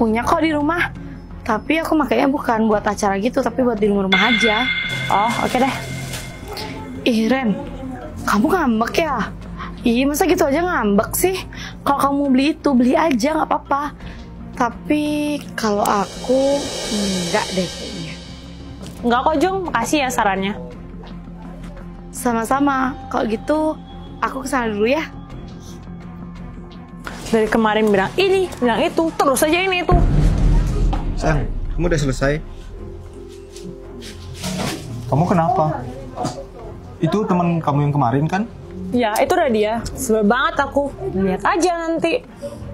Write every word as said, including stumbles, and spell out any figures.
punya kok di rumah. Tapi aku makanya bukan buat acara gitu, tapi buat di rumah-rumah aja. Oh, oke deh. Ih, Ren, kamu ngambek ya? Ih, masa gitu aja ngambek sih? Kalau kamu beli itu, beli aja nggak apa-apa. Tapi kalau aku, enggak deh kayaknya. Enggak kok, Jung. Makasih ya sarannya. Sama-sama. Kalau gitu, aku kesana dulu ya. Dari kemarin bilang ini, bilang itu, terus aja ini itu. Sayang, kamu udah selesai? Kamu kenapa? Itu teman kamu yang kemarin kan? Ya, itu udah dia. Sebel banget aku. Lihat aja nanti.